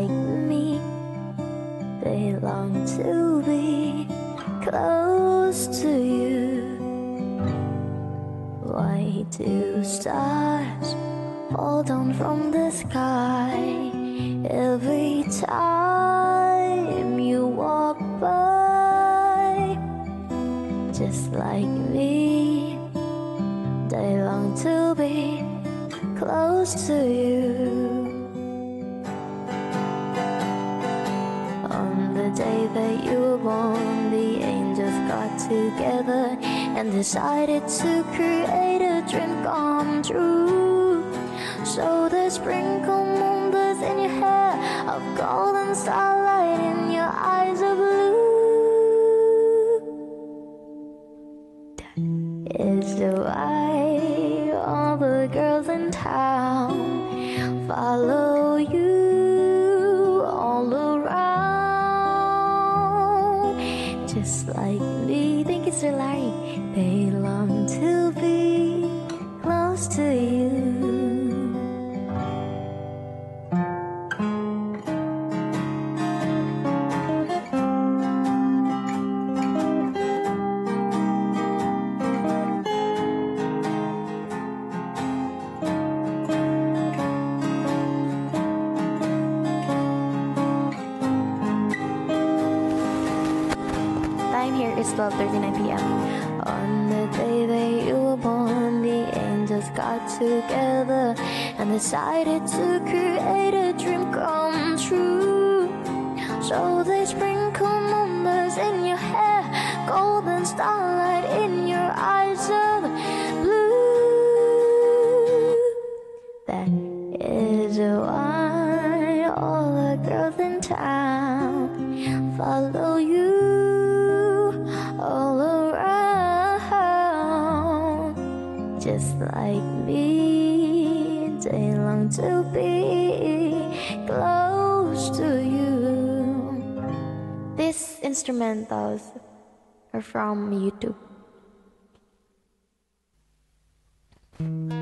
like me, they long to be close to you. Why do stars fall down from the sky every time you walk by? Just like me, they long to be close to you. On the day that you were born, the angels got together and decided to create a dream come true. So they sprinkle moonbeams in your hair, of golden starlight in your eyes of blue. That is why all the girls in town follow you all around. Just like me, thank you, Sir Larry. They long to be close to you. Time here is 12:39 p.m. On the day that you were born, the angels got together and decided to create a dream come true. So they sprinkle moonbeams in your hair, golden starlight in your eyes of blue. That is why all the girls in town follow you all around. Just like me, they long to be close to you. These instrumentals are from YouTube.